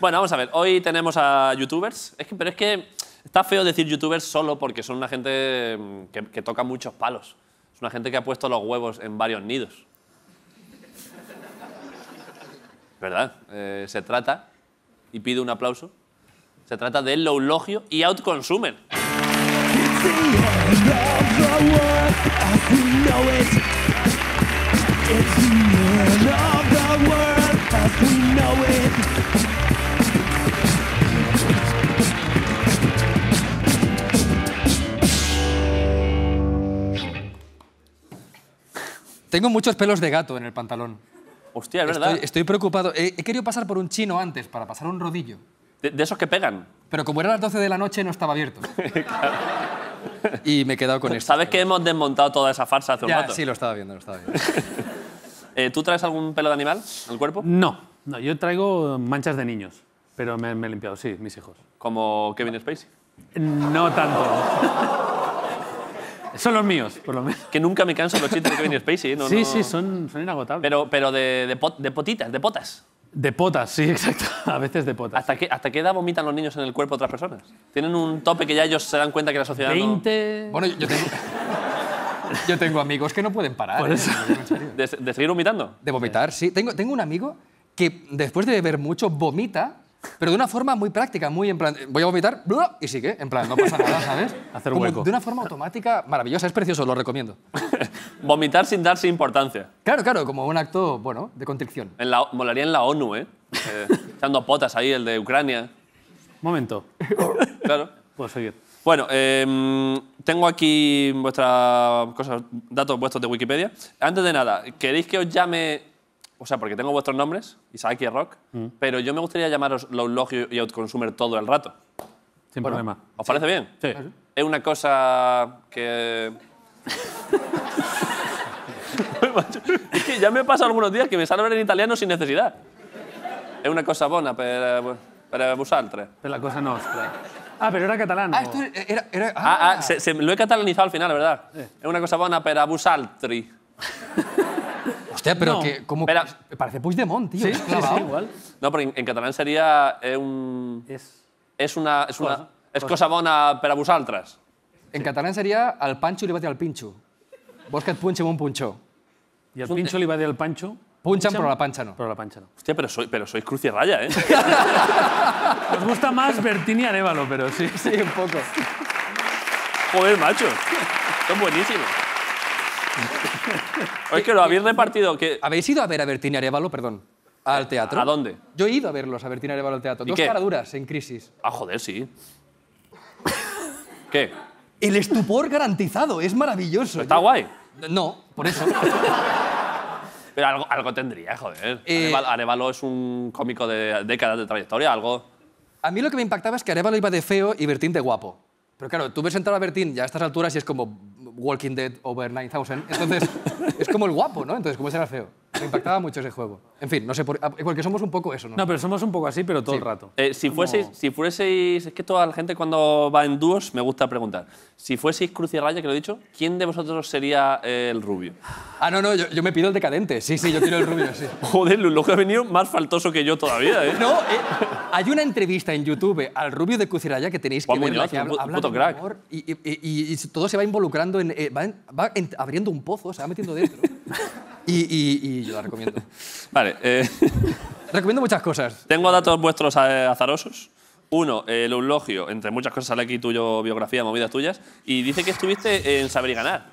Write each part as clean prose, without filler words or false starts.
Bueno, vamos a ver. Hoy tenemos a youtubers. Pero es que está feo decir youtubers solo porque son una gente que toca muchos palos. Es una gente que ha puesto los huevos en varios nidos. ¿Verdad? Se trata, y pido un aplauso, se trata de Loulogio y Outconsumer. Tengo muchos pelos de gato en el pantalón. Hostia, es verdad. Estoy preocupado. He querido pasar por un chino antes para pasar un rodillo. De esos que pegan. Pero como era las 12 de la noche no estaba abierto. Y me he quedado con esto. ¿Sabes que hemos desmontado toda esa farsa hace un rato? Sí, lo estaba viendo, ¿Tú traes algún pelo de animal en el cuerpo? No, yo traigo manchas de niños, pero me he limpiado, sí, mis hijos. ¿Como Kevin Spacey? No tanto. Son los míos, por lo menos. Que nunca me canso los chistes de Kevin Spacey. No, sí, no. sí, son inagotables. Pero de potitas, de potas. De potas, sí, exacto. A veces de potas. ¿Hasta qué edad vomitan los niños en el cuerpo de otras personas? ¿Tienen un tope que ya ellos se dan cuenta que la sociedad 20... no...? Bueno, yo tengo amigos que no pueden parar. Por eso. ¿De seguir vomitando? De vomitar, sí. Tengo un amigo que después de beber mucho vomita, pero de una forma muy práctica, muy en plan, voy a vomitar y sigue, en plan, no pasa nada, ¿sabes? Hacer como hueco. de una forma automática, maravillosa, es precioso, lo recomiendo. Vomitar sin darse importancia. Claro, como un acto, bueno, de contrición. Molaría en la ONU, ¿eh? Echando potas ahí, el de Ucrania. Momento. Claro. Puedo seguir. Bueno, tengo aquí datos vuestros de Wikipedia. Antes de nada, ¿queréis que os llame...? O sea, porque tengo vuestros nombres, Isaac y Rock, pero yo me gustaría llamaros Loulogio y Outconsumer todo el rato. Sin problema. ¿Os parece bien? Sí. Es una cosa que... Es que ya me pasa algunos días que me sale hablar en italiano sin necesidad. Es una cosa buena per vosaltres. Pero la cosa no, espera. Ah, pero era catalán. Esto era... Lo he catalanizado al final, ¿verdad? Es una cosa buena per vosaltri. Hostia, pero No. que... Como, Espera. parece Puigdemont, tío. Sí, igual. No, pero en catalán sería... Es cosa bona per a vosaltres. En catalán sería al Pancho li va dir al Pincho. Vos que et punxem un punxó. Y al pincho le iba a decir al pancho. Punchan, pero la pancha no. Pero la pancha no. Hostia, pero sois cruz y raya, ¿eh? Nos gusta más Bertín y Arévalo, pero sí. Sí, un poco. Joder, macho. Son buenísimos. O es que lo habéis repartido... ¿Habéis ido a ver a Bertín y Arévalo, perdón, al teatro? ¿A dónde? Yo he ido a verlos, a Bertín y Arévalo al teatro. ¿Y Dos qué? caraduras en crisis. Ah, joder, sí. ¿Qué? El estupor garantizado, es maravilloso. ¿Está guay? No, por eso. Pero algo tendría, joder. Eh, Arévalo es un cómico de décadas de trayectoria, algo... A mí lo que me impactaba es que Arévalo iba de feo y Bertín de guapo. Pero claro, tú ves entrar a Bertín ya a estas alturas y es como Walking Dead over 9000. Entonces, es como el guapo, ¿no? Entonces, ¿cómo será feo? Me impactaba mucho ese juego. En fin, no sé, porque somos un poco eso, ¿no? No, pero somos un poco así, pero todo el rato. Si fueseis... Es que toda la gente cuando va en dúos me gusta preguntar. Si fueseis cruz y raya, que lo he dicho, ¿quién de vosotros sería el rubio? Ah, no, yo me pido el decadente. Sí, yo quiero el rubio, sí. Joder, lo que ha venido más faltoso que yo todavía, ¿eh? No, hay una entrevista en YouTube al rubio de Cruz y Raya que tenéis que Juan verla, Muñoz, que un habla puto de crack. humor y todo se va involucrando en... va abriendo un pozo, se va metiendo dentro. Y yo la recomiendo. Vale, Recomiendo muchas cosas. tengo datos vuestros azarosos. Uno, el eulogio, entre muchas cosas sale aquí tuyo, biografía, movidas tuyas, y dice que estuviste en Saber y Ganar.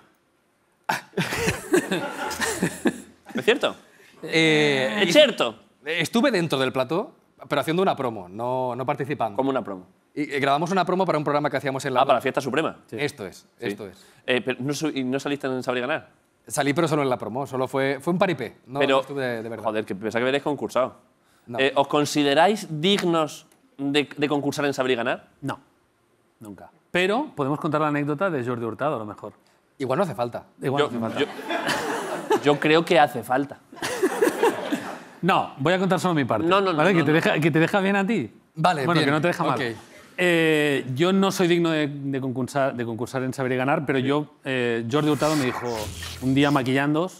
¿Es cierto? ¿Es cierto? Estuve dentro del plató, pero haciendo una promo, no participando. Como una promo. Y grabamos una promo para un programa que hacíamos en la... Para la Fiesta Suprema. Esto es. Pero ¿no saliste en Saber y Ganar? Salí, pero solo en la promo, solo fue un paripé, no estuve de verdad. Joder, que pensaba que habríais concursado. No. ¿Os consideráis dignos de concursar en Saber y Ganar? No, nunca. Pero podemos contar la anécdota de Jordi Hurtado, a lo mejor. Igual no hace falta. Igual no hace falta. Yo creo que hace falta. No, voy a contar solo mi parte. No, ¿vale? no, Que te deja bien a ti. Vale, bueno, bien. que no te deja mal. Ok. Yo no soy digno de concursar en Saber y Ganar, pero Jordi Hurtado me dijo, un día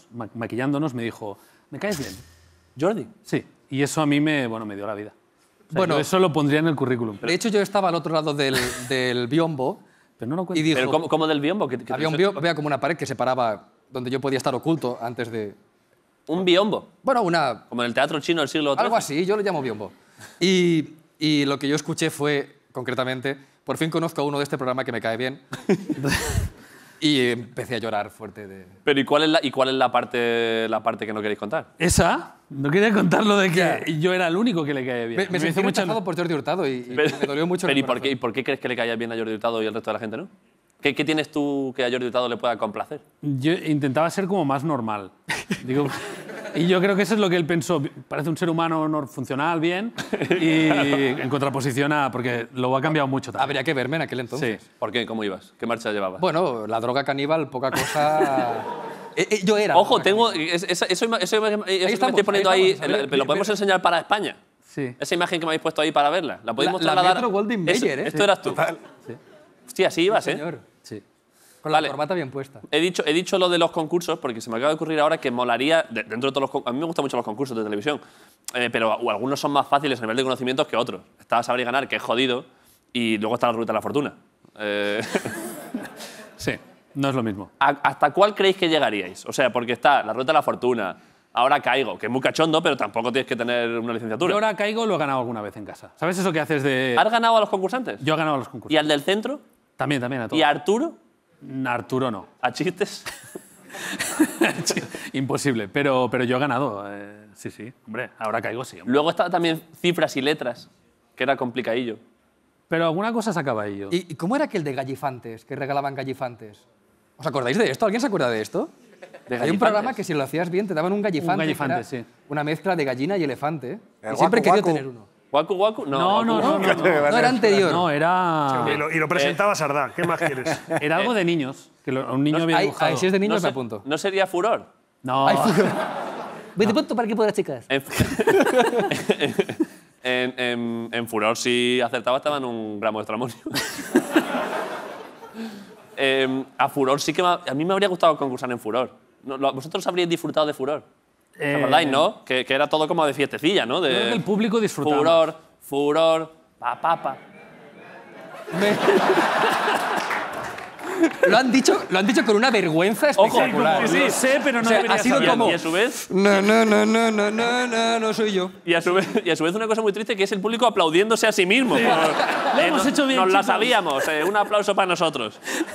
maquillándonos, me dijo, ¿me caes bien? Jordi. Sí, y eso a mí me dio la vida. sea, Bueno. yo eso lo pondría en el currículum. De hecho, yo estaba al otro lado del biombo Pero no lo cuento. y dijo... Pero ¿cómo del biombo? ¿Qué había, había como una pared que separaba donde yo podía estar oculto antes de... ¿Un biombo? Bueno, una... Como en el teatro chino del siglo XIII. Algo así, yo lo llamo biombo. Y lo que yo escuché fue, concretamente, por fin conozco a uno de este programa que me cae bien. Y empecé a llorar fuerte de... Pero ¿y cuál es la parte que no queréis contar? Esa, no quería contar lo de que yo era el único que le caía bien. Me sentí hizo mucha- rechazado por Jordi Hurtado y Pero- me dolió mucho. en Pero el ¿y por qué crees que le caía bien a Jordi Hurtado y al resto de la gente no? ¿Qué tienes tú que a Jordi Hurtado le pueda complacer? Yo intentaba ser como más normal. Digo, y yo creo que eso es lo que él pensó. Parece un ser humano funcional, bien, y en contraposición a... Porque lo ha cambiado mucho también. Habría que verme en aquel entonces. Sí. ¿Por qué? ¿Cómo ibas? ¿Qué marcha llevabas? Bueno, la droga caníbal, poca cosa... yo era... Ojo, la droga tengo... caníbal. Eso me estoy estamos, poniendo ahí ahí... estamos. A ver, ¿Lo podemos enseñar para España? Sí. Esa imagen que me habéis puesto ahí para verla. ¿La podéis La trasladar? Metro Goldwyn Mayer, ¿eh? Esto eras tú. Sí. Hostia, así ibas, ¿eh? Señor, Sí. con Vale. la corbata bien puesta. He dicho lo de los concursos porque se me acaba de ocurrir ahora que molaría, dentro de todos a mí me gustan mucho los concursos de televisión, pero algunos son más fáciles a nivel de conocimientos que otros. Está Saber y Ganar, que es jodido, y luego está la Ruta de la Fortuna. Sí, no es lo mismo. ¿Hasta cuál creéis que llegaríais? O sea, porque está la Ruta de la Fortuna, Ahora Caigo, que es muy cachondo, pero tampoco tienes que tener una licenciatura. Yo Ahora Caigo lo he ganado alguna vez en casa. ¿Sabes eso que haces de...? ¿Has ganado a los concursantes? Yo he ganado a los concursos. ¿Y al del centro? También, a todos. ¿Y a Arturo? Arturo no. ¿A chistes? Imposible, pero yo he ganado. Sí, sí. Hombre, Ahora Caigo sí. Hombre. Luego está también Cifras y Letras, que era complicadillo. Pero alguna cosa sacaba ahí yo. ¿Y cómo era aquel de gallifantes, que regalaban gallifantes? ¿Os acordáis de esto? ¿Alguien se acuerda de esto? ¿De Hay un gallifantes? programa que si lo hacías bien te daban un gallifante. Un gallifante, que era sí. Una mezcla de gallina y elefante. El Y siempre he guacu, querido guacu. tener uno. ¿Guacu Guacu? No, no. No era anterior. No, era... Y lo presentaba Sardá. ¿Qué más quieres? Era algo de niños. Que un niño había Ay, dibujado. si es de niños No me sé- apunto. ¿No sería Furor? No, Vete punto para el equipo de las chicas. En Furor, si acertaba, estaba en un gramo de extramonio. A Furor sí que a mí me habría gustado concursar en Furor. ¿Vosotros habríais disfrutado de Furor? ¿Os acordáis, no? Que era todo como de fiestecilla, ¿no? yo creo que el público disfrutaba. Furor, pa. Lo han dicho con una vergüenza espectacular. Sí, sé, pero no O sea, debería ha sido saberlo. como- Y a su vez, No soy yo. y a su vez una cosa muy triste que es el público aplaudiéndose a sí mismo. Lo hemos hecho bien, Nos la chicos. sabíamos. Un aplauso para nosotros.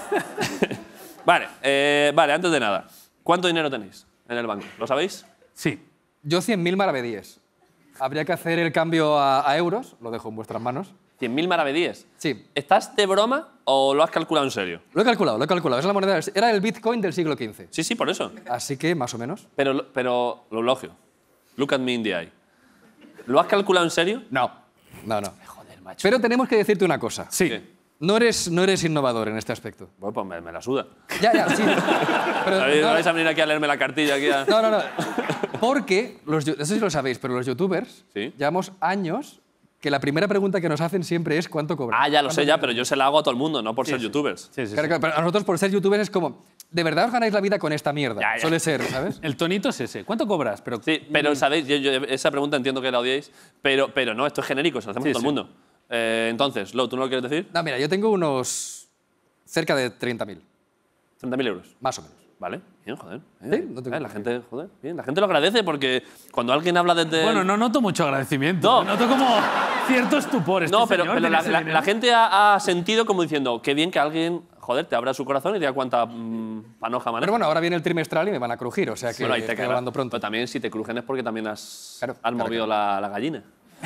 Vale, antes de nada. ¿Cuánto dinero tenéis en el banco? ¿Lo sabéis? Sí. Yo 100.000 maravedíes. Habría que hacer el cambio a euros. Lo dejo en vuestras manos. 100.000 maravedíes. Sí, ¿Estás de broma o lo has calculado en serio? lo he calculado. Es la moneda. Era el Bitcoin del siglo XV. Sí, por eso. Así que, más o menos. Pero lo elogio. Look at me in the eye. ¿Lo has calculado en serio? No. Joder, macho. Pero tenemos que decirte una cosa. Sí. ¿Qué? No eres innovador en este aspecto. Bueno, pues me la suda. Ya, sí. Pero, ¿No vais a venir aquí a leerme la cartilla? Aquí a... no. Porque, no sé si lo sabéis, pero los youtubers Sí. llevamos años que la primera pregunta que nos hacen siempre es ¿cuánto cobras? Ah, ya lo sé, pero yo se la hago a todo el mundo, no por ser youtubers. Sí, sí, Claro, sí. claro, pero a nosotros por ser youtubers es como, ¿de verdad os ganáis la vida con esta mierda? Ya. Suele ser, ¿sabes? El tonito es ese. ¿Cuánto cobras? Pero, Sí, pero sabéis, yo esa pregunta entiendo que la odiéis, pero no, esto es genérico, se lo hacemos Sí, a todo el mundo. Entonces, Lo, ¿tú no lo quieres decir? No, mira, yo tengo unos cerca de 30.000, 30.000 euros. más o menos. Vale, bien, joder. Sí, no tengo la gente, joder, bien. La gente lo agradece porque cuando alguien habla desde... Bueno, no noto mucho agradecimiento. No. Noto como cierto estupor. Este No, pero señor tiene ese dinero. la gente ha sentido como diciendo, qué bien que alguien, joder, te abra su corazón y te diga cuánta panoja maneja. Pero bueno, ahora viene el trimestral y me van a crujir, o sea que Bueno, ahí te estoy cagas. hablando pronto. Pero también si te crujen es porque también has Claro, movido la gallina.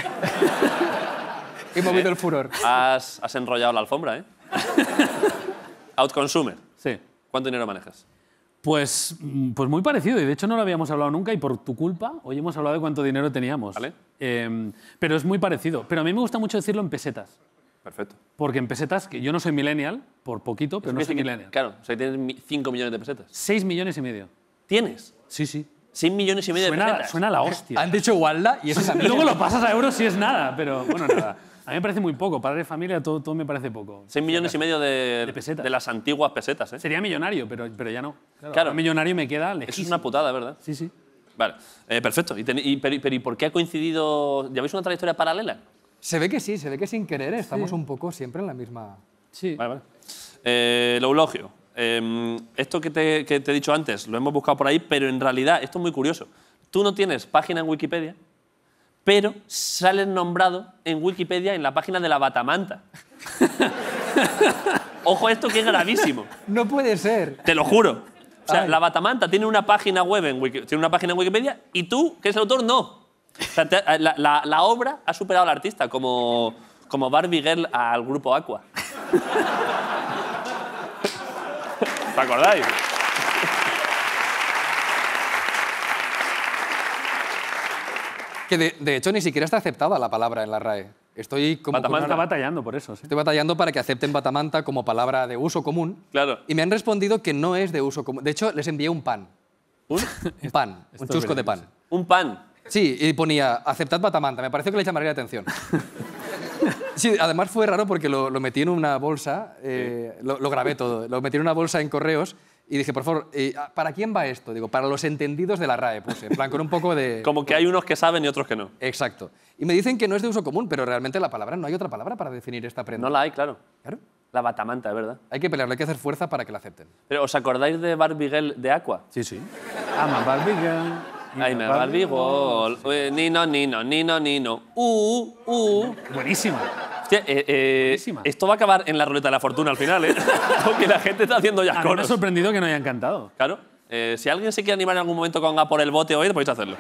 He movido el furor. Has enrollado la alfombra, ¿eh? Outconsumer. Sí. ¿Cuánto dinero manejas? Pues muy parecido, y de hecho no lo habíamos hablado nunca, y por tu culpa hoy hemos hablado de cuánto dinero teníamos. Vale. Pero es muy parecido. Pero a mí me gusta mucho decirlo en pesetas. Perfecto. Porque en pesetas, que yo no soy millennial, por poquito, pero no soy millennial. Claro, o sea, tienes 5 millones de pesetas. 6 millones y medio. ¿Tienes? Sí, sí. 6 millones y medio de pesetas. Suena a la hostia. Han dicho Walda y eso es a mí. Luego lo pasas a euros y es nada, pero bueno, nada. A mí me parece muy poco. Padre de familia, todo me parece poco. 6 millones y medio de pesetas. de las antiguas pesetas, ¿eh? Sería millonario, pero ya no. Claro. ahora millonario me queda Eso lejísimo. es una putada, ¿verdad? Sí, sí. Vale, perfecto. Pero ¿y por qué ha coincidido? ¿Lleváis una trayectoria paralela? Se ve que sí, se ve que sin querer estamos un poco siempre en la misma... Sí. Vale, vale. Lo eulogio. Esto que te he dicho antes, lo hemos buscado por ahí, pero en realidad, esto es muy curioso. Tú no tienes página en Wikipedia, pero sales nombrado en Wikipedia en la página de la batamanta. Ojo esto que es gravísimo. No puede ser. Te lo juro. O sea, Ay. la batamanta tiene una página web tiene una página en Wikipedia y tú, que eres el autor, no. O sea, la obra ha superado al artista, como Barbie Girl al grupo Aqua. ¿Te acordáis? Que de hecho ni siquiera está aceptada la palabra en la RAE. Estoy como con Batamanta. Está una- batallando por eso, sí. Estoy batallando para que acepten batamanta como palabra de uso común. Claro. Y me han respondido que no es de uso común. De hecho, les envié un pan. ¿Un? Un pan, un es chusco de verdad, pan. Un pan. Sí, y ponía, aceptad batamanta. Me pareció que le llamaría la atención. Sí, además fue raro porque lo metí en una bolsa, lo grabé todo, lo metí en una bolsa en correos y dije, por favor, ¿para quién va esto? Digo, para los entendidos de la RAE, puse, en plan, con un poco de... Como que hay unos que saben y otros que no. Exacto. Y me dicen que no es de uso común, pero realmente la palabra, no hay otra palabra para definir esta prenda. No la hay, claro. Claro. La batamanta, es verdad. Hay que pelearlo, hay que hacer fuerza para que la acepten. Pero ¿os acordáis de Barbie Girl de Aqua? Sí, sí. Ama Barbie Girl. Ay, me Barbie Girl. Nino, nino, nino, nino. Buenísima. Hostia, Buenísima. esto va a acabar en la ruleta de la fortuna al final, ¿eh? Porque la gente está haciendo ya A mí me ha coros. sorprendido que no hayan cantado. Claro. Si alguien se quiere animar en algún momento con A por el bote hoy, podéis hacerlo.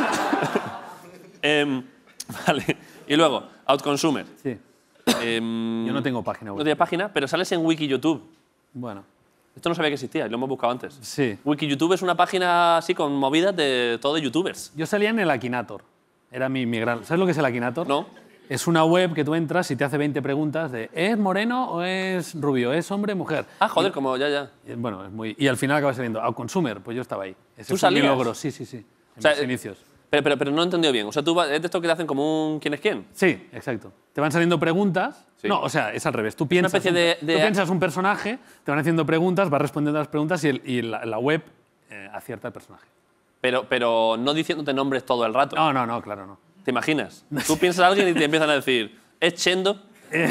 Vale. Y luego, Outconsumer. Sí. Em, Yo no tengo página no web. tiene página, pero sales en Wiki YouTube. Bueno, Esto no sabía que existía y lo hemos buscado antes. sí. Wiki YouTube es una página así con movidas de todo de youtubers. Yo salía en el Akinator. Era mi gran... ¿Sabes lo que es el Akinator? ¿No? Es una web que tú entras y te hace 20 preguntas de ¿es moreno o es rubio? ¿Es hombre o mujer? Ah, joder, como ya. Bueno, es muy... Y al final acabas saliendo Outconsumer, pues yo estaba ahí. Ese ¿Tú fue mi salías? logro, sí, sí, sí. En O sea, mis inicios. Pero no he entendido bien. O sea, tú es de esto que te hacen como un quién es quién. Sí, exacto. Te van saliendo preguntas. Sí. No, o sea, es al revés. Tú piensas, especie de- tú piensas un personaje, te van haciendo preguntas, vas respondiendo a las preguntas y la web acierta el personaje. Pero no diciéndote nombres todo el rato. No, claro, no. ¿Te imaginas? Tú piensas a alguien y te empiezan a decir, es Chendo.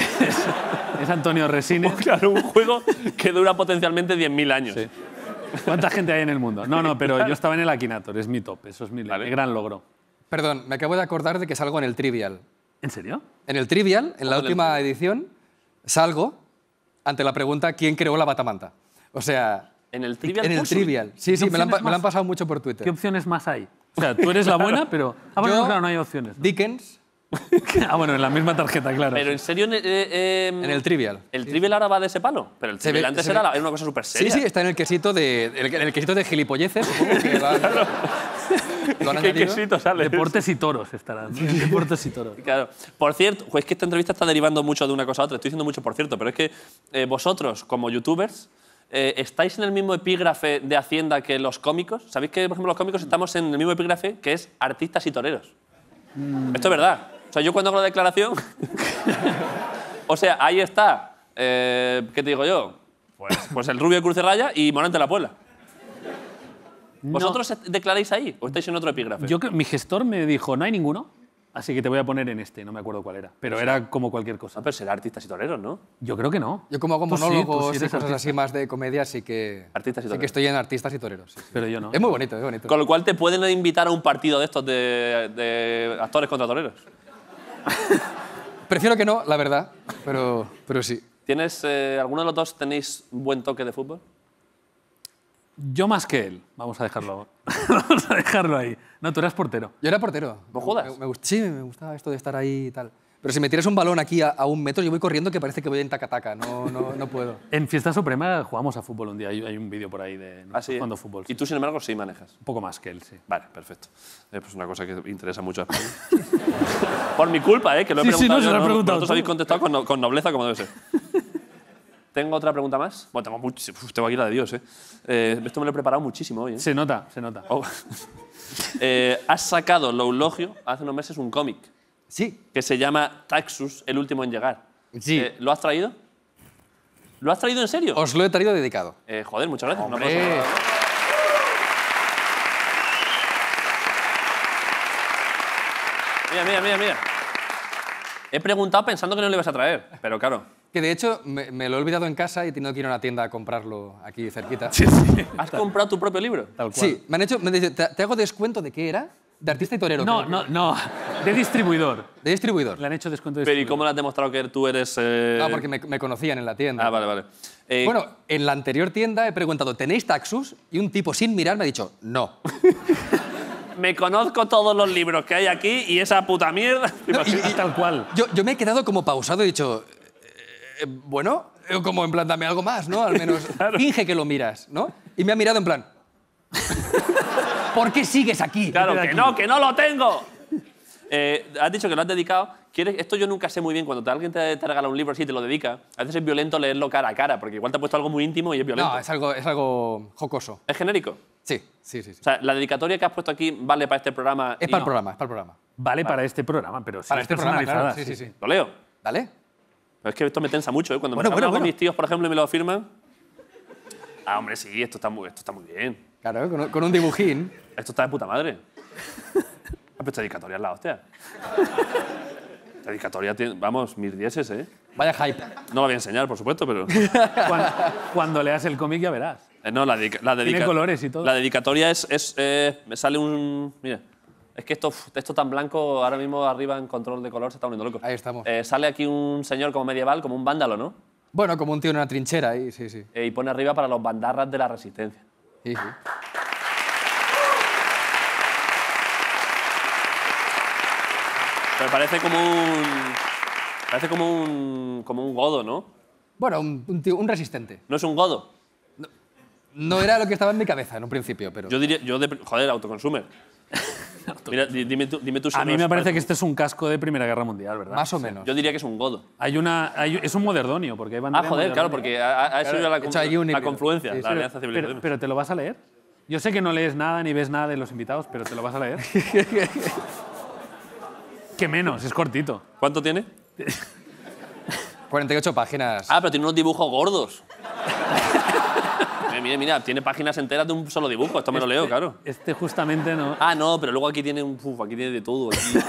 Es Antonio Resines. Claro, un juego que dura potencialmente 10.000 años. Sí. ¿Cuánta gente hay en el mundo? No, pero yo estaba en el Akinator, es mi top, eso es mi Vale. gran logro. Perdón, me acabo de acordar de que salgo en el Trivial. ¿En serio? En el Trivial, en la en el última edición, salgo ante la pregunta ¿quién creó la batamanta? O sea, En el Trivial en el Pursuit. Trivial. Sí, ¿Qué me la han opciones me la han más? pasado mucho por Twitter. ¿Qué opciones más hay? O sea, tú eres la buena, pero... Ah, bueno, Yo- no, claro, no hay opciones. ¿no? Dickens, Ah, bueno, en la misma tarjeta, claro. Pero en serio, en el Trivial. ¿El Trivial ahora va de ese palo? Pero el Se Trivial ve- antes se era, ve- era una cosa súper Sí, seria. sí, está en el quesito de gilipolleces, supongo que lo han ¿Qué añadido. quesito sale? Deportes y toros estarán. ¿no? Deportes y toros. Claro. Por cierto, es que esta entrevista está derivando mucho de una cosa a otra. Estoy diciendo mucho por cierto, pero es que vosotros, como youtubers, estáis en el mismo epígrafe de Hacienda que los cómicos. ¿Sabéis que, por ejemplo, los cómicos estamos en el mismo epígrafe que es artistas y toreros? Esto es verdad. O sea, yo cuando hago la declaración... o sea, ahí está. ¿Qué te digo yo? Pues el rubio de Cruz de Raya y Morante de la Puebla. ¿Vosotros declaráis ahí o estáis en otro epígrafe? Yo, mi gestor me dijo, no hay ninguno, así que te voy a poner en este. No me acuerdo cuál era. Pero era como cualquier cosa. No, pero será artistas y toreros, ¿no? Yo creo que no. Yo como hago Tú sí, monólogos tú sí y eres cosas artista. así más de comedia, sí que, Artistas y sí toreros. que estoy en artistas y toreros. Sí, sí. Pero yo no. Es muy bonito, es bonito. Con lo cual te pueden invitar a un partido de estos de actores contra toreros. Prefiero que no, la verdad, pero sí. ¿Tienes, alguno de los dos tenéis buen toque de fútbol? Yo más que él. Vamos a dejarlo. Vamos a dejarlo ahí. No, tú eras portero. Yo era portero. ¿No jodas? Sí, me gustaba esto de estar ahí y tal. Pero si me tiras un balón aquí a 1 metro, yo voy corriendo que parece que voy en taca-taca. No puedo. En Fiesta Suprema jugamos a fútbol un día. Hay un vídeo por ahí de nosotros Así. jugando a fútbol. Y tú, sin embargo, sí manejas. Un poco más que él, sí. Vale, perfecto. Pues una cosa que interesa mucho a España. Por mi culpa, que lo he Sí, sí, preguntado no, se yo, lo he preguntado vosotros tú. habéis contestado con nobleza como debe ser. ¿Tengo otra pregunta más? Bueno, tengo muchísimo. Tengo aquí la de Dios, Esto me lo he preparado muchísimo hoy, Se nota, se nota. Oh. Has sacado, lo eulogio, hace unos meses un cómic Sí, que se llama Taxus, el último en llegar. Sí. ¿Lo has traído? ¿Lo has traído en serio? os lo he traído dedicado. Joder, muchas gracias. Un aplauso. ¡Hombre! Mira. He preguntado pensando que no lo ibas a traer, pero claro. Que de hecho me lo he olvidado en casa y he tenido que ir a una tienda a comprarlo aquí cerquita. ¿Has comprado tu propio libro? Tal cual. Sí, me han dicho, ¿te hago descuento de qué era? De artista y torero. No, creo que- no, no. De distribuidor. De distribuidor. Le han hecho descuento de Pero ¿y distribuidor. cómo le has demostrado que tú eres...? No, porque me conocían en la tienda. Ah, vale. Bueno, en la anterior tienda he preguntado, ¿tenéis Taxus? Y un tipo sin mirar me ha dicho, no. Me conozco todos los libros que hay aquí y esa puta mierda. Tal cual. Yo me he quedado como pausado y he dicho, bueno, como en plan, dame algo más, ¿no? Al menos finge que lo miras, ¿no? Y me ha mirado en plan, ¿por qué sigues aquí? Claro, Vete de que no lo tengo. Has dicho que lo has dedicado. Esto yo nunca sé muy bien. Cuando alguien te regala un libro así y te lo dedica, a veces es violento leerlo cara a cara, porque igual te ha puesto algo muy íntimo y es violento. No, es algo jocoso. ¿Es genérico? Sí. O sea, la dedicatoria que has puesto aquí vale para este programa. Es y para el no. programa, es para el programa. Vale para este programa, pero sí Para es este programa, personalizada. claro. Sí. Lo leo. ¿Vale? Pero es que esto me tensa mucho, ¿eh? Cuando Bueno, me hablan bueno. con mis tíos, por ejemplo, y me lo firman. Ah, hombre, sí, esto está muy bien. Claro, con un dibujín. Esto está de puta madre. Pero esta dedicatoria es la hostia. Esta dedicatoria tiene, vamos, mis dieces, ¿eh? Vaya hype. No la voy a enseñar, por supuesto, pero... Cuando leas el cómic ya verás. No, Tiene colores y todo. La dedicatoria me sale un... Mira, es que esto tan blanco, ahora mismo arriba en control de color se está poniendo loco. Ahí estamos. Sale aquí un señor como medieval, como un vándalo, ¿no? Bueno, como un tío en una trinchera ahí, sí. Y pone arriba para los bandarras de la resistencia. Sí. Pero parece como un... Parece como un godo, ¿no? Bueno, un tío, un resistente. ¿No es un godo? No era lo que estaba en mi cabeza en un principio, pero... Yo diría... Joder, autoconsumer. Mira, dime tú si A no mí me es- parece que este es un casco de Primera Guerra Mundial, ¿verdad? Más o menos. Yo diría que es un godo. Es un modernonio, porque hay bandera Ah, joder, claro, modernonio. porque ha sido Claro, he hecho ahí un la híbrido. confluencia, Sí, la sí. alianza civilizaciones. Pero ¿te lo vas a leer? Yo sé que no lees nada ni ves nada de los invitados, pero ¿te lo vas a leer? ¿Qué menos? Es cortito. ¿Cuánto tiene? 48 páginas. Ah, pero tiene unos dibujos gordos. Mira, tiene páginas enteras de un solo dibujo. Esto me lo leo, claro. Este justamente no. Ah, no, pero luego aquí tiene aquí tiene de todo. Aquí.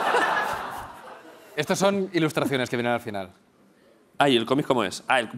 Estos son ilustraciones que vienen al final. Ah, ¿y el cómic cómo es? Ah,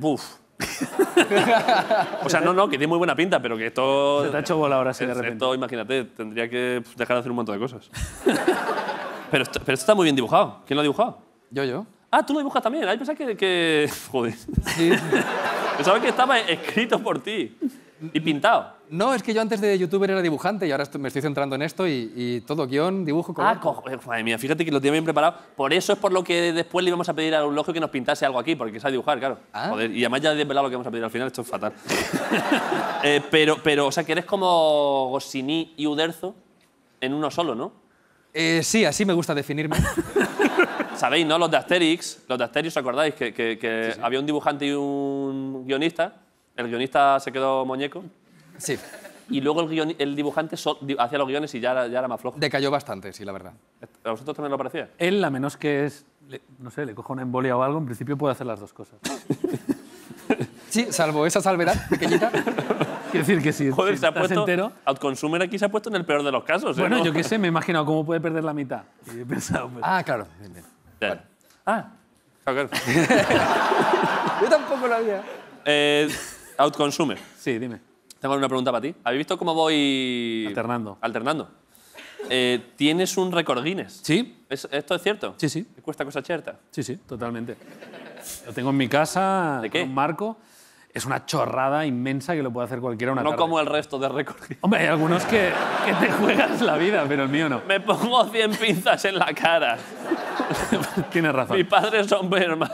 O sea, no, que tiene muy buena pinta, pero que esto... Se te ha hecho bola ahora sí de repente. Esto, imagínate, tendría que dejar de hacer un montón de cosas. pero esto está muy bien dibujado. ¿Quién lo ha dibujado? Yo. Ah, tú lo dibujas también. Ay, pensaba que... Joder. Sí. Pensaba que estaba escrito por ti y pintado. No, es que yo antes de youtuber era dibujante y ahora me estoy centrando en esto y todo guión, dibujo, color. Madre mía, fíjate que lo tenía bien preparado. Por eso es por lo que después le íbamos a pedir a un logo que nos pintase algo aquí, porque sabe dibujar, claro. Ah. Joder, y además ya he desvelado lo que vamos a pedir al final, esto es fatal. pero, o sea, que eres como Goscinny y Uderzo en uno solo, ¿no? Sí, así me gusta definirme. ¿Sabéis, no? Los de Asterix, ¿os acordáis? Que había un dibujante y un guionista. El guionista se quedó muñeco. Sí, Y luego el dibujante hacía los guiones y ya era más flojo. decayó bastante, sí, la verdad. ¿A vosotros también lo parecía? Él, a menos que no sé, le coja una embolia o algo, en principio puede hacer las dos cosas. Sí, salvo esa salvedad pequeñita. Quiero decir que si, Joder, si se ha estás puesto... entero... Outconsumer aquí se ha puesto en el peor de los casos, ¿eh? Bueno, ¿No? yo qué sé, me he imaginado cómo puede perder la mitad. Y he pensado, pues, Ah, claro. Bien. Ya. Ah, claro. Yo tampoco lo había. Outconsumer. sí, dime. Tengo una pregunta para ti. ¿Habéis visto cómo voy... Alternando. Tienes un récord Guinness. ¿Sí? ¿Esto es cierto? Sí, sí. ¿Te cuesta cosa cherta? Sí, sí, totalmente. Lo tengo en mi casa, ¿De qué? con un marco. Es una chorrada inmensa que lo puede hacer cualquiera una No tarde. como el resto de récord Guinness. Hombre, hay algunos que te juegas la vida, pero el mío no. Me pongo 100 pinzas en la cara. Tienes razón. Mis padres son hermanos.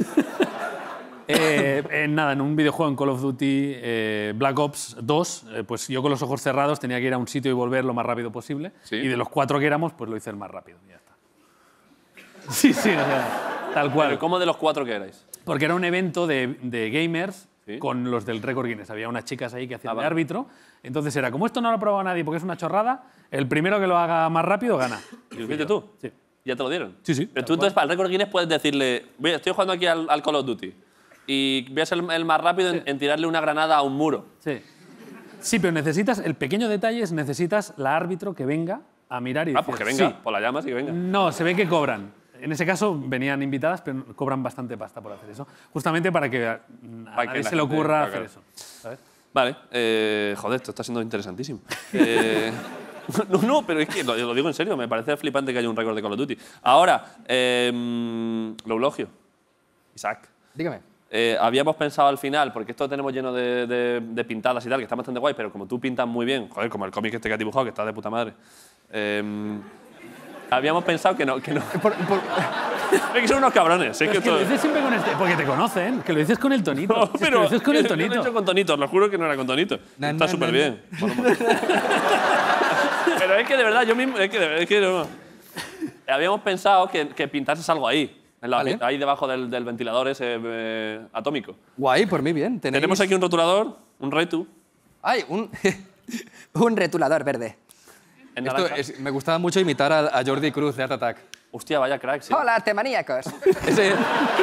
Nada, en un videojuego en Call of Duty Black Ops 2, pues yo con los ojos cerrados tenía que ir a un sitio y volver lo más rápido posible. Sí. Y de los 4 que éramos, pues lo hice el más rápido. Y ya está. Sí, sí, o sea, tal cual. Pero ¿cómo de los 4 que erais? Porque era un evento de gamers Sí. con los del récord Guinness. Había unas chicas ahí que hacían de vale. árbitro. Entonces era, como esto no lo ha probado nadie porque es una chorrada, el primero que lo haga más rápido gana. ¿Y lo hiciste tú? Sí. ¿Ya te lo dieron? Sí, sí, Pero tal tú entonces para el récord Guinness puedes decirle, "Oye, estoy jugando aquí al Call of Duty y voy a ser el más rápido en tirarle una granada a un muro. Sí. Sí, pero necesitas, el pequeño detalle es necesitas la árbitro que venga a mirar y Ah, decir, pues que venga, sí. pues la llamas y que venga. No, se ve que cobran. En ese caso venían invitadas, pero cobran bastante pasta por hacer eso. Justamente para que a Para que nadie la se le gente- ocurra claro, hacer claro. eso. ¿Sabes? Vale, joder, esto está siendo interesantísimo. No, pero es que lo digo en serio, me parece flipante que haya un récord de Call of Duty. Ahora, Loulogio, Isaac. Dígame. Habíamos pensado al final, porque esto tenemos lleno de pintadas y tal, que está bastante guay, pero como tú pintas muy bien, joder, como el cómic este que has dibujado, que está de puta madre. Habíamos pensado que no. Es que son unos cabrones. Es que Es que esto- lo dices siempre con este... Porque te conocen, que lo dices con el tonito. No, Si es que pero lo dices con el yo lo he tonito. hecho con tonito, lo juro que no era con tonito. Na, Está na, súper na, bien. Pero es que de verdad, yo mismo. Es que no. Habíamos pensado que pintases algo ahí. Vale. Ahí debajo del ventilador ese atómico. Guay, por mí bien. ¿Tenéis? Tenemos aquí un rotulador, un Retu. ¡Ay! Un retulador verde. En Esto naranja. me gustaba mucho imitar a Jordi Cruz de Art Attack. Hostia, vaya crack, sí. Hola, artemaníacos. Ese...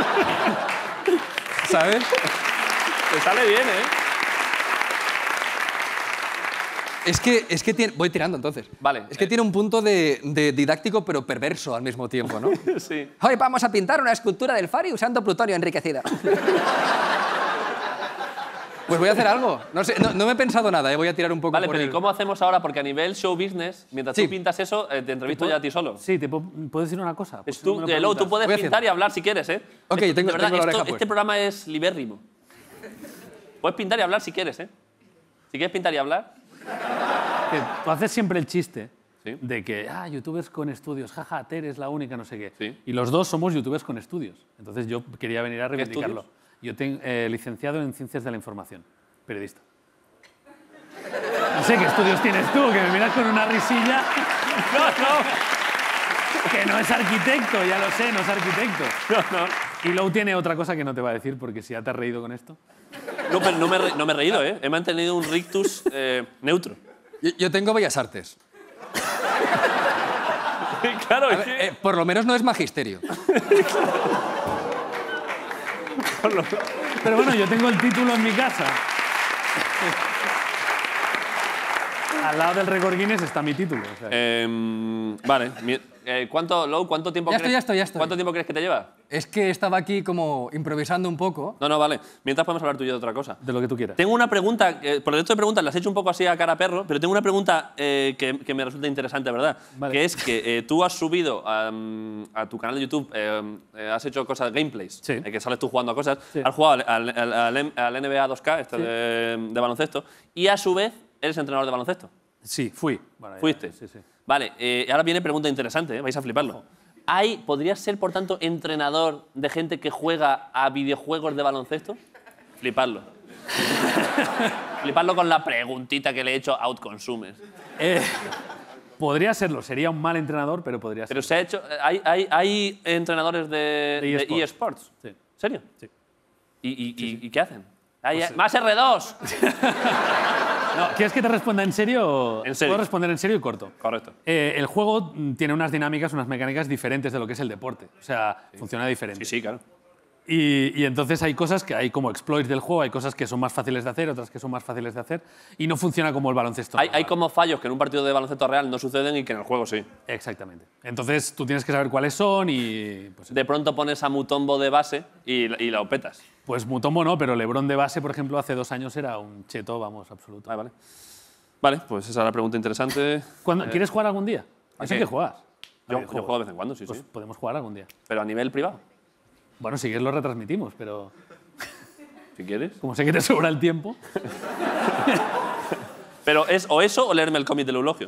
¿Sabes? Te sale bien, ¿eh? Es que tiene... Voy tirando, entonces. Vale. Es que tiene un punto de didáctico, pero perverso al mismo tiempo, ¿no? Sí. Hoy vamos a pintar una escultura del Fari usando plutonio enriquecido. Pues voy a hacer algo. No sé, no me he pensado nada, voy a tirar un poco Vale, por pero ¿y el... cómo hacemos ahora? Porque a nivel show business, mientras Sí. tú pintas eso, te entrevisto ya a ti solo. Sí, ¿puedo decir una cosa? Pues Es tú, no me lo Lou, tú preguntas. puedes Voy pintar haciendo. y hablar si quieres, ¿eh? Ok, De tengo verdad, la oreja este puesta. programa es libérrimo. Puedes pintar y hablar si quieres, ¿eh? Si quieres pintar y hablar. Que tú haces siempre el chiste Sí. de que, youtubers con estudios, jaja, Ter es la única, no sé qué. Sí. Y los dos somos youtubers con estudios. Entonces yo quería venir a reivindicarlo. estudios? Yo tengo licenciado en Ciencias de la Información, periodista. No sé qué estudios tienes tú, que me miras con una risilla. No. Que no es arquitecto, ya lo sé, no es arquitecto. No. Y Lou tiene otra cosa que no te va a decir, porque si ya te has reído con esto. No, pero no me he reído, ¿eh? He mantenido un rictus neutro. Yo tengo Bellas Artes. Claro, A es ver, que... por lo menos no es magisterio. Pero bueno, yo tengo el título en mi casa. Al lado del récord Guinness está mi título. o sea. Vale. ¿Cuánto tiempo Ya crees? estoy, ya estoy. ¿Cuánto tiempo crees que te lleva? Es que estaba aquí como improvisando un poco. No, vale. Mientras podemos hablar tú y yo de otra cosa. De lo que tú quieras. Tengo una pregunta, por el hecho de preguntas las he hecho un poco así a cara a perro, pero tengo una pregunta que me resulta interesante, ¿verdad? Vale. Que es que tú has subido a tu canal de YouTube, has hecho cosas, gameplays, Sí. que sales tú jugando a cosas, Sí. has jugado al NBA 2K, este Sí. de baloncesto, y a su vez eres entrenador de baloncesto. Sí, fui. Bueno, ya, ¿Fuiste? Sí, sí. Vale, ahora viene pregunta interesante, vais a fliparlo. ¿Podrías ser, por tanto, entrenador de gente que juega a videojuegos de baloncesto? Fliparlo. Fliparlo con la preguntita que le he hecho a Outconsumers. Podría serlo, sería un mal entrenador, pero podría Pero serlo. se ha hecho... ¿Hay entrenadores de De eSports? Sí. ¿En serio? Sí. ¿Y qué hacen? ¡Más R2! No, ¿quieres que te responda en serio? O... En serio. Puedo responder en serio y corto. Correcto. El juego tiene unas dinámicas, unas mecánicas diferentes de lo que es el deporte. O sea, funciona diferente. Sí, claro. Y entonces hay cosas que hay como exploits del juego, hay cosas que son más fáciles de hacer, otras que son más fáciles de hacer, y no funciona como el baloncesto. Hay normal. como fallos que en un partido de baloncesto real no suceden y que en el juego sí. Exactamente. Entonces tú tienes que saber cuáles son y... De pronto pones a Mutombo de base y lo petas. Pues Mutombo no, pero LeBron de base, por ejemplo, hace 2 años era un cheto, vamos, absoluto. Vale. Vale, pues esa es la pregunta interesante. ¿Quieres jugar algún día? ¿a Yo sé qué? que juegas. Yo juego de vez en cuando, sí, Pues sí. podemos jugar algún día. Pero a nivel privado, Bueno, si quieres lo retransmitimos, pero si quieres. como sé que te sobra el tiempo... Pero es o eso o leerme el cómic del Eulogio.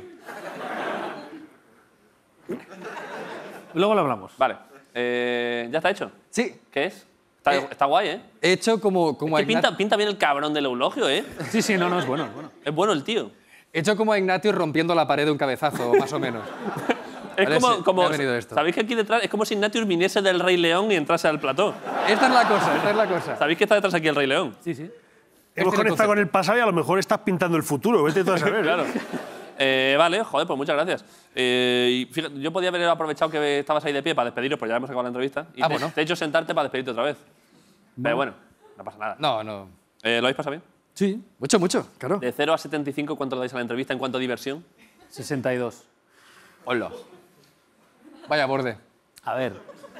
Luego lo hablamos. Vale. ¿Ya está hecho? Sí, ¿Qué es? Está guay, ¿eh? he hecho como Es que a Ignat- pinta bien el cabrón del Eulogio, ¿eh? Sí, no, es bueno, es bueno. Es bueno el tío. he hecho como a Ignatius rompiendo la pared de un cabezazo, más o menos. Es Vale, sí, como me ha venido esto. ¿sabéis que aquí detrás es como si Ignatius viniese del Rey León y entrase al plató? Esta es la cosa, esta es la cosa. ¿Sabéis que está detrás aquí el Rey León? Sí. Hemos el conectado concepto. con el pasado y a lo mejor estás pintando el futuro. Vete tú a saber. Claro. Vale, joder, pues muchas gracias. Y fíjate, yo podía haber aprovechado que estabas ahí de pie para despediros, pues ya hemos acabado la entrevista. Y Bueno. te he hecho sentarte para despedirte otra vez. Pero bueno, no pasa nada. No, no. ¿Lo habéis pasado bien? Sí. Mucho, mucho, claro. De 0 a 75, ¿cuánto le dais a la entrevista en cuanto a diversión? 62. Hola. Vaya borde. A ver,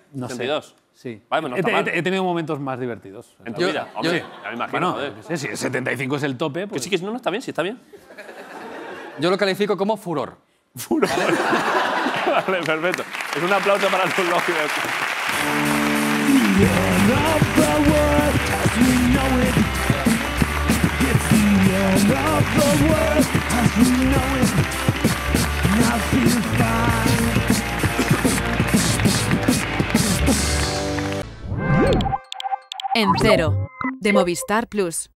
No sé. 72. Sí. Vale, pues no está mal. He tenido momentos más divertidos. En tu vida, hombre, ya me imagino. Bueno, joder. yo qué sé, si 75 es el tope, Que pues... sí, que no, está bien, sí está bien. Yo lo califico como furor. Vale, perfecto. Es un aplauso para los lógicos. En Cero, de Movistar Plus.